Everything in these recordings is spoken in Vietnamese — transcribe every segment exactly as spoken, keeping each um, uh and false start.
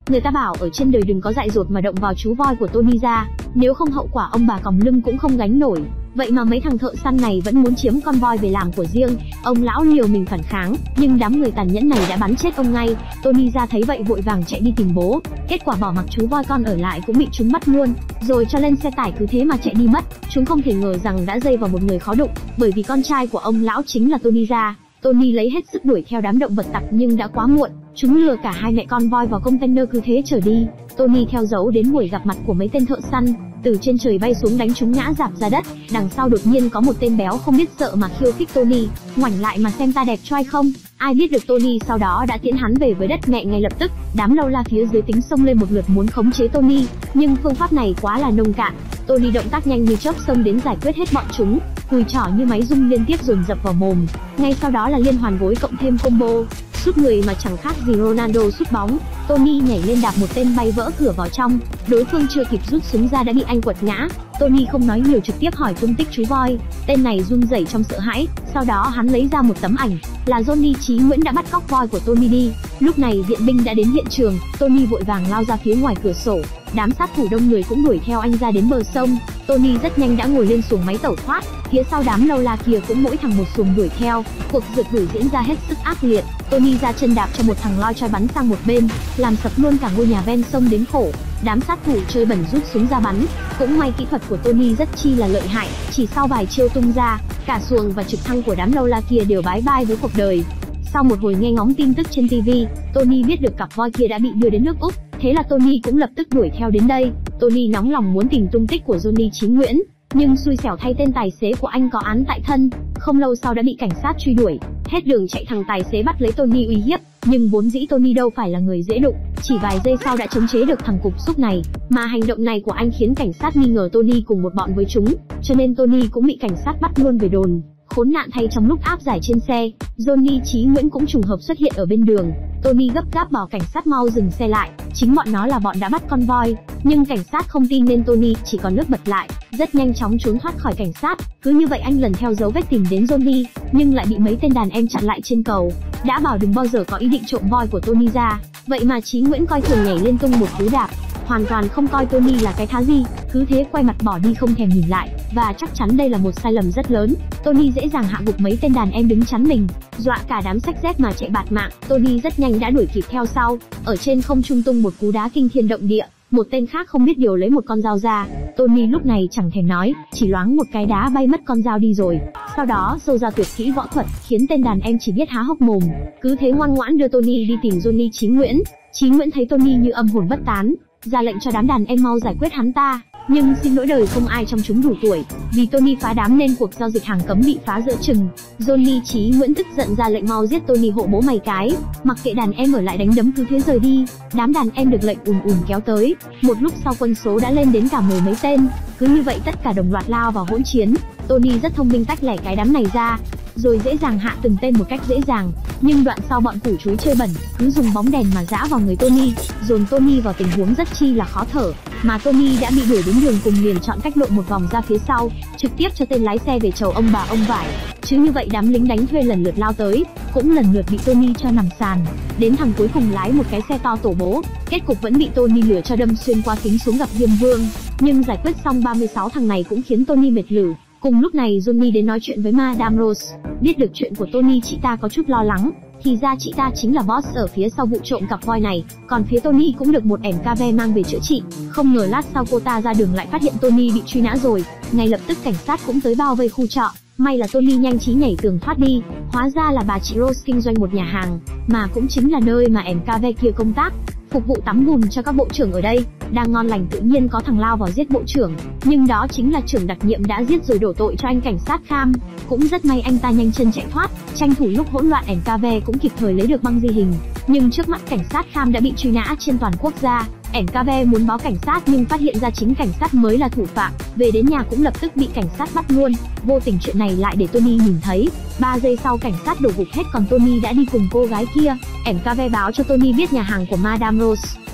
Người ta bảo ở trên đời đừng có dại dột mà động vào chú voi của Tony ra, nếu không hậu quả ông bà còng lưng cũng không gánh nổi. Vậy mà mấy thằng thợ săn này vẫn muốn chiếm con voi về làm của riêng. Ông lão liều mình phản kháng, nhưng đám người tàn nhẫn này đã bắn chết ông ngay. Tony ra thấy vậy vội vàng chạy đi tìm bố. Kết quả bỏ mặc chú voi con ở lại cũng bị chúng bắt luôn, rồi cho lên xe tải cứ thế mà chạy đi mất. Chúng không thể ngờ rằng đã dây vào một người khó đụng, bởi vì con trai của ông lão chính là Tony ra. Tony lấy hết sức đuổi theo đám động vật tặc nhưng đã quá muộn. Chúng lừa cả hai mẹ con voi vào container cứ thế chở đi. Tony theo dấu đến buổi gặp mặt của mấy tên thợ săn, từ trên trời bay xuống đánh chúng ngã rạp ra đất. Đằng sau đột nhiên có một tên béo không biết sợ mà khiêu khích Tony, ngoảnh lại mà xem ta đẹp trai không. Ai biết được Tony sau đó đã tiễn hắn về với đất mẹ ngay lập tức. Đám lâu la phía dưới tính xông lên một lượt muốn khống chế Tony, nhưng phương pháp này quá là nông cạn. Tony động tác nhanh như chớp xông đến giải quyết hết bọn chúng, cùi chỏ như máy rung liên tiếp dồn dập vào mồm. Ngay sau đó là liên hoàn gối cộng thêm combo sút người mà chẳng khác gì Ronaldo sút bóng. Tony nhảy lên đạp một tên bay vỡ cửa vào trong, đối phương chưa kịp rút súng ra đã bị anh quật ngã. Tony không nói nhiều trực tiếp hỏi tung tích chú voi. Tên này run rẩy trong sợ hãi, sau đó hắn lấy ra một tấm ảnh, là Johnny Chí Nguyễn đã bắt cóc voi của Tony đi. Lúc này viện binh đã đến hiện trường, Tony vội vàng lao ra phía ngoài cửa sổ. Đám sát thủ đông người cũng đuổi theo anh ra đến bờ sông. Tony rất nhanh đã ngồi lên xuồng máy tẩu thoát, phía sau đám lâu la kia cũng mỗi thằng một xuồng đuổi theo. Cuộc rượt đuổi diễn ra hết sức ác liệt. Tony ra chân đạp cho một thằng loi choi bắn sang một bên, làm sập luôn cả ngôi nhà ven sông đến khổ. Đám sát thủ chơi bẩn rút súng ra bắn. Cũng may kỹ thuật của Tony rất chi là lợi hại, chỉ sau vài chiêu tung ra, cả xuồng và trực thăng của đám lâu la kia đều bái bai với cuộc đời. Sau một hồi nghe ngóng tin tức trên ti vi, Tony biết được cặp voi kia đã bị đưa đến nước Úc, thế là Tony cũng lập tức đuổi theo đến đây. Tony nóng lòng muốn tìm tung tích của Johnny Chí Nguyễn, nhưng xui xẻo thay tên tài xế của anh có án tại thân, không lâu sau đã bị cảnh sát truy đuổi. Hết đường chạy thằng tài xế bắt lấy Tony uy hiếp, nhưng vốn dĩ Tony đâu phải là người dễ đụng, chỉ vài giây sau đã chống chế được thằng cục súc này, mà hành động này của anh khiến cảnh sát nghi ngờ Tony cùng một bọn với chúng, cho nên Tony cũng bị cảnh sát bắt luôn về đồn. Khốn nạn thay trong lúc áp giải trên xe, Johnny Chí Nguyễn cũng trùng hợp xuất hiện ở bên đường. Tony gấp gáp bảo cảnh sát mau dừng xe lại, chính bọn nó là bọn đã bắt con voi, nhưng cảnh sát không tin nên Tony chỉ còn nước bật lại, rất nhanh chóng trốn thoát khỏi cảnh sát. Cứ như vậy anh lần theo dấu vết tìm đến Johnny, nhưng lại bị mấy tên đàn em chặn lại trên cầu. Đã bảo đừng bao giờ có ý định trộm voi của Tony ra, vậy mà Chí Nguyễn coi thường nhảy lên tung một cú đạp, hoàn toàn không coi Tony là cái thá gì, cứ thế quay mặt bỏ đi không thèm nhìn lại. Và chắc chắn đây là một sai lầm rất lớn. Tony dễ dàng hạ gục mấy tên đàn em đứng chắn mình, dọa cả đám xách dép mà chạy bạt mạng. Tony rất nhanh đã đuổi kịp theo sau, ở trên không trung tung một cú đá kinh thiên động địa. Một tên khác không biết điều lấy một con dao ra. Tony lúc này chẳng thèm nói, chỉ loáng một cái đá bay mất con dao đi rồi. Sau đó sâu ra tuyệt kỹ võ thuật, khiến tên đàn em chỉ biết há hốc mồm. Cứ thế ngoan ngoãn đưa Tony đi tìm Johnny Chí Nguyễn. Chí Nguyễn thấy Tony như âm hồn bất tán, ra lệnh cho đám đàn em mau giải quyết hắn ta. Nhưng xin lỗi đời không ai trong chúng đủ tuổi, vì Tony phá đám nên cuộc giao dịch hàng cấm bị phá giữa chừng. Johnny Chí Nguyễn tức giận ra lệnh mau giết Tony hộ bố mày cái, mặc kệ đàn em ở lại đánh đấm cứ thế rời đi. Đám đàn em được lệnh ùn ùn kéo tới, một lúc sau quân số đã lên đến cả mười mấy tên. Cứ như vậy tất cả đồng loạt lao vào hỗn chiến. Tony rất thông minh tách lẻ cái đám này ra, rồi dễ dàng hạ từng tên một cách dễ dàng. Nhưng đoạn sau bọn củ chuối chơi bẩn, cứ dùng bóng đèn mà giã vào người Tony, dồn Tony vào tình huống rất chi là khó thở. Mà Tony đã bị đuổi đến đường cùng liền chọn cách lộn một vòng ra phía sau, trực tiếp cho tên lái xe về chầu ông bà ông vải. Chứ như vậy đám lính đánh thuê lần lượt lao tới, cũng lần lượt bị Tony cho nằm sàn. Đến thằng cuối cùng lái một cái xe to tổ bố, kết cục vẫn bị Tony lừa cho đâm xuyên qua kính xuống gặp Diêm Vương. Nhưng giải quyết xong ba mươi sáu thằng này cũng khiến Tony mệt lử. Cùng lúc này Johnny đến nói chuyện với Madame Rose. Biết được chuyện của Tony, chị ta có chút lo lắng. Thì ra chị ta chính là boss ở phía sau vụ trộm cặp voi này. Còn phía Tony cũng được một ẻm ca ve mang về chữa trị. Không ngờ lát sau cô ta ra đường lại phát hiện Tony bị truy nã rồi. Ngay lập tức cảnh sát cũng tới bao vây khu trọ. May là Tony nhanh trí nhảy tường thoát đi. Hóa ra là bà chị Rose kinh doanh một nhà hàng, mà cũng chính là nơi mà ẻm ca ve kia công tác, phục vụ tắm bùn cho các bộ trưởng ở đây. Đang ngon lành tự nhiên có thằng lao vào giết bộ trưởng, nhưng đó chính là trưởng đặc nhiệm đã giết rồi đổ tội cho anh cảnh sát Kham. Cũng rất may anh ta nhanh chân chạy thoát, tranh thủ lúc hỗn loạn ẻm ca ve cũng kịp thời lấy được băng ghi hình. Nhưng trước mắt cảnh sát Kham đã bị truy nã trên toàn quốc gia. ẻm ca ve muốn báo cảnh sát nhưng phát hiện ra chính cảnh sát mới là thủ phạm, về đến nhà cũng lập tức bị cảnh sát bắt luôn. Vô tình chuyện này lại để Tony nhìn thấy. Ba giây sau cảnh sát đổ gục hết, còn Tony đã đi cùng cô gái kia. ẻm ca ve báo cho Tony biết nhà hàng của Madame Rose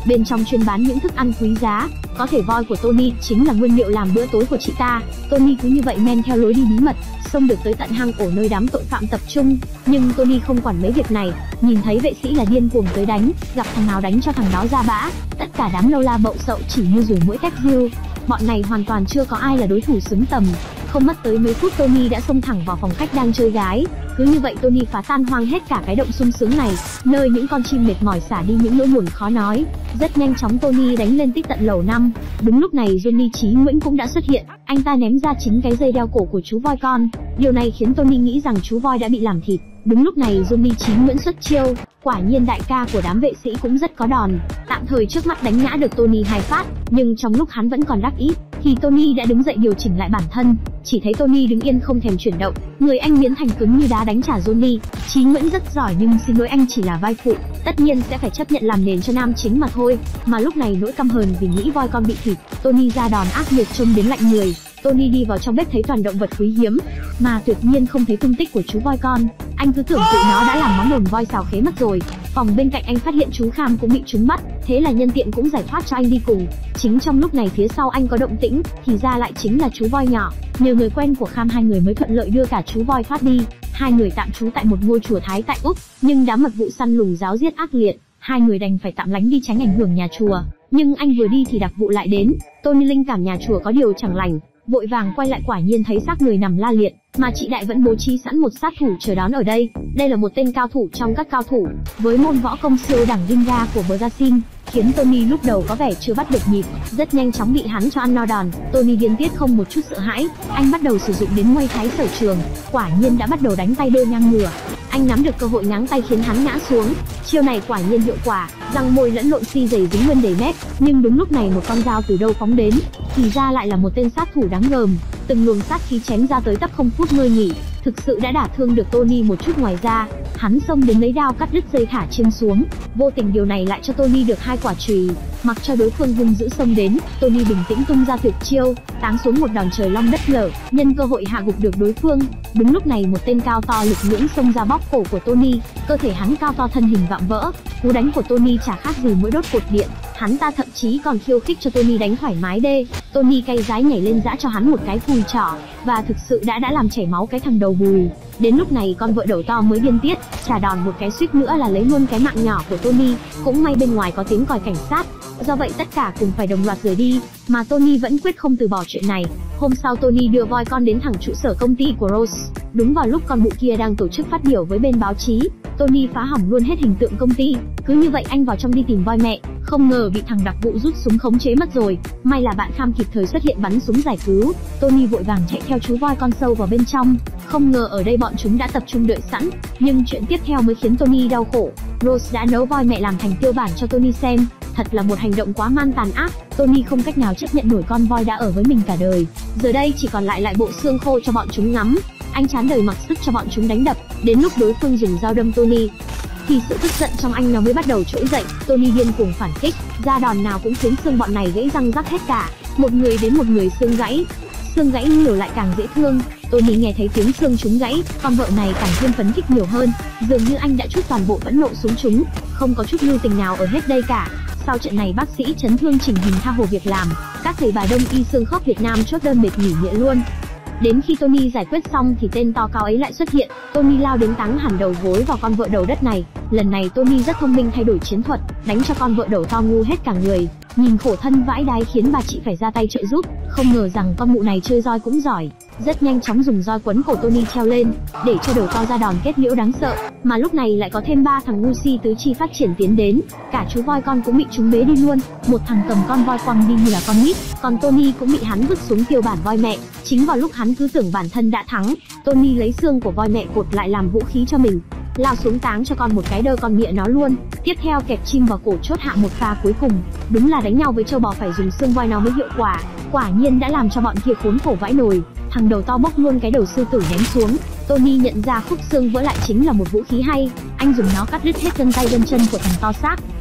bên trong chuyên bán những thức ăn quý giá. Có thể voi của Tony chính là nguyên liệu làm bữa tối của chị ta. Tony cứ như vậy men theo lối đi bí mật, xông được tới tận hang ổ nơi đám tội phạm tập trung. Nhưng Tony không quản mấy việc này, nhìn thấy vệ sĩ là điên cuồng tới đánh, gặp thằng nào đánh cho thằng đó ra bã. Tất cả đám lâu la bậu sậu chỉ như ruồi muỗi tép diêu. Bọn này hoàn toàn chưa có ai là đối thủ xứng tầm. Không mất tới mấy phút Tony đã xông thẳng vào phòng khách đang chơi gái. Cứ như vậy Tony phá tan hoang hết cả cái động sung sướng này, nơi những con chim mệt mỏi xả đi những nỗi buồn khó nói. Rất nhanh chóng Tony đánh lên tích tận lầu năm. Đúng lúc này Johnny Chí Nguyễn cũng đã xuất hiện. Anh ta ném ra chính cái dây đeo cổ của chú voi con. Điều này khiến Tony nghĩ rằng chú voi đã bị làm thịt. Đúng lúc này Johnny Chí Nguyễn xuất chiêu. Quả nhiên đại ca của đám vệ sĩ cũng rất có đòn, tạm thời trước mắt đánh ngã được Tony hai phát. Nhưng trong lúc hắn vẫn còn đắc ý thì Tony đã đứng dậy điều chỉnh lại bản thân. Chỉ thấy Tony đứng yên không thèm chuyển động, người anh biến thành cứng như đá đánh trả Johnny. Chí Nguyễn rất giỏi nhưng xin lỗi anh chỉ là vai phụ, tất nhiên sẽ phải chấp nhận làm nền cho nam chính mà thôi. Mà lúc này nỗi căm hờn vì nghĩ voi con bị thịt, Tony ra đòn ác liệt trông đến lạnh người. Tony đi vào trong bếp thấy toàn động vật quý hiếm, mà tuyệt nhiên không thấy tung tích của chú voi con. Anh cứ tưởng tụi nó đã làm món đồn voi xào khế mất rồi. Phòng bên cạnh anh phát hiện chú Kham cũng bị chúng bắt, thế là nhân tiện cũng giải thoát cho anh đi cùng. Chính trong lúc này phía sau anh có động tĩnh, thì ra lại chính là chú voi nhỏ. Nhờ người quen của Kham hai người mới thuận lợi đưa cả chú voi thoát đi. Hai người tạm trú tại một ngôi chùa Thái tại Úc, nhưng đám mật vụ săn lùng giáo giết ác liệt, hai người đành phải tạm lánh đi tránh ảnh hưởng nhà chùa. Nhưng anh vừa đi thì đặc vụ lại đến. Tony linh cảm nhà chùa có điều chẳng lành, vội vàng quay lại quả nhiên thấy xác người nằm la liệt, mà chị Đại vẫn bố trí sẵn một sát thủ chờ đón ở đây. Đây là một tên cao thủ trong các cao thủ, với môn võ công siêu đẳng Ringa của Brazil, khiến Tony lúc đầu có vẻ chưa bắt được nhịp, rất nhanh chóng bị hắn cho ăn no đòn. Tony điên tiết không một chút sợ hãi, anh bắt đầu sử dụng đến Muay Thái sở trường, quả nhiên đã bắt đầu đánh tay đôi ngang ngửa. Anh nắm được cơ hội ngáng tay khiến hắn ngã xuống. Chiêu này quả nhiên hiệu quả, răng môi lẫn lộn xi dày dính nguyên đầy mép. Nhưng đúng lúc này một con dao từ đâu phóng đến, thì ra lại là một tên sát thủ đáng gờm. Từng luồng sát khí chém ra tới tấp không phút ngơi nghỉ, thực sự đã đả thương được Tony một chút. Ngoài ra, hắn xông đến lấy đao cắt đứt dây thả chiên xuống. Vô tình điều này lại cho Tony được hai quả chùy. Mặc cho đối phương hung dữ xông đến, Tony bình tĩnh tung ra tuyệt chiêu, táng xuống một đòn trời long đất lở, nhân cơ hội hạ gục được đối phương. Đúng lúc này một tên cao to lực lưỡng xông ra bóp cổ của Tony, cơ thể hắn cao to thân hình vạm vỡ. Cú đánh của Tony chả khác gì mũi đốt cột điện, hắn ta thậm chí còn khiêu khích cho Tony đánh thoải mái đê. Tony cay rái nhảy lên giã cho hắn một cái phùi trỏ, và thực sự đã đã làm chảy máu cái thằng đầu bùi. Đến lúc này con vợ đầu to mới điên tiết, trả đòn một cái suýt nữa là lấy luôn cái mạng nhỏ của Tony. Cũng may bên ngoài có tiếng còi cảnh sát, do vậy tất cả cùng phải đồng loạt rời đi, mà Tony vẫn quyết không từ bỏ chuyện này. Hôm sau Tony đưa voi con đến thẳng trụ sở công ty của Rose. Đúng vào lúc con mụ kia đang tổ chức phát biểu với bên báo chí, Tony phá hỏng luôn hết hình tượng công ty. Cứ như vậy anh vào trong đi tìm voi mẹ, không ngờ bị thằng đặc vụ rút súng khống chế mất rồi. May là bạn Kham kịp thời xuất hiện bắn súng giải cứu. Tony vội vàng chạy theo chú voi con sâu vào bên trong. Không ngờ ở đây bọn chúng đã tập trung đợi sẵn, nhưng chuyện tiếp theo mới khiến Tony đau khổ. Rose đã nấu voi mẹ làm thành tiêu bản cho Tony xem. Thật là một hành động quá man tàn ác. Tony không cách nào chấp nhận nổi con voi đã ở với mình cả đời, giờ đây chỉ còn lại lại bộ xương khô cho bọn chúng ngắm. Anh chán đời mặc sức cho bọn chúng đánh đập. Đến lúc đối phương dùng dao đâm Tony, thì sự tức giận trong anh nó mới bắt đầu trỗi dậy. Tony điên cuồng phản kích, ra đòn nào cũng khiến xương bọn này gãy răng rắc hết cả. Một người đến một người xương gãy, xương gãy nhiều lại càng dễ thương. Tony nghe thấy tiếng xương chúng gãy, con vợ này càng thêm phấn khích nhiều hơn. Dường như anh đã trút toàn bộ phẫn nộ xuống chúng, không có chút lưu tình nào ở hết đây cả. Sau trận này bác sĩ chấn thương chỉnh hình tha hồ việc làm, các thầy bà đông y xương khớp Việt Nam chốt đơn mệt nghỉ nghĩa luôn. Đến khi Tony giải quyết xong thì tên to cao ấy lại xuất hiện. Tony lao đến táng hẳn đầu gối vào con vợ đầu đất này. Lần này Tony rất thông minh thay đổi chiến thuật, đánh cho con vợ đầu to ngu hết cả người. Nhìn khổ thân vãi đái khiến bà chị phải ra tay trợ giúp. Không ngờ rằng con mụ này chơi roi cũng giỏi, rất nhanh chóng dùng roi quấn cổ Tony treo lên, để cho đầu to ra đòn kết liễu đáng sợ. Mà lúc này lại có thêm ba thằng ngu si tứ chi phát triển tiến đến, cả chú voi con cũng bị chúng bế đi luôn. Một thằng cầm con voi quăng đi như là con nít, còn Tony cũng bị hắn vứt xuống tiêu bản voi mẹ. Chính vào lúc hắn cứ tưởng bản thân đã thắng, Tony lấy xương của voi mẹ cột lại làm vũ khí cho mình, lao xuống táng cho con một cái đơ con mịa nó luôn. Tiếp theo kẹp chim vào cổ chốt hạ một pha cuối cùng. Đúng là đánh nhau với trâu bò phải dùng xương voi nó mới hiệu quả. Quả nhiên đã làm cho bọn kia khốn khổ vãi nồi. Thằng đầu to bốc luôn cái đầu sư tử ném xuống. Tony nhận ra khúc xương vỡ lại chính là một vũ khí hay, anh dùng nó cắt đứt hết gân tay gân chân của thằng to xác,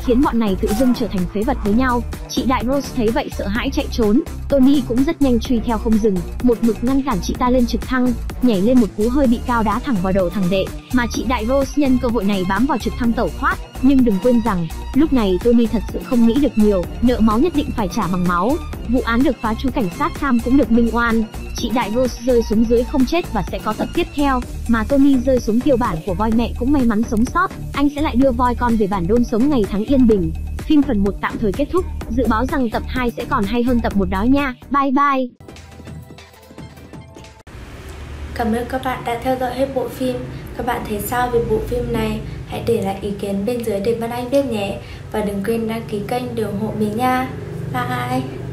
khiến bọn này tự dưng trở thành phế vật với nhau. Chị đại Rose thấy vậy sợ hãi chạy trốn, Tony cũng rất nhanh truy theo không dừng, một mực ngăn cản chị ta lên trực thăng, nhảy lên một cú hơi bị cao đá thẳng vào đầu thằng đệ, mà chị đại Rose nhân cơ hội này bám vào trực thăng tẩu thoát. Nhưng đừng quên rằng, lúc này Tony thật sự không nghĩ được nhiều, nợ máu nhất định phải trả bằng máu. Vụ án được phá, chú cảnh sát Cam cũng được minh oan. Chị đại Rose rơi xuống dưới không chết và sẽ có tập tiếp theo, mà Tony rơi xuống tiêu bản của voi mẹ cũng may mắn sống sót. Anh sẽ lại đưa voi con về bản đôn sống ngày tháng yên bình. Phim phần một tạm thời kết thúc, dự báo rằng tập hai sẽ còn hay hơn tập một đó nha. Bye bye. Cảm ơn các bạn đã theo dõi hết bộ phim. Các bạn thấy sao về bộ phim này? Hãy để lại ý kiến bên dưới để Vân Anh biết nhé. Và đừng quên đăng ký kênh để ủng hộ mình nha. Bye.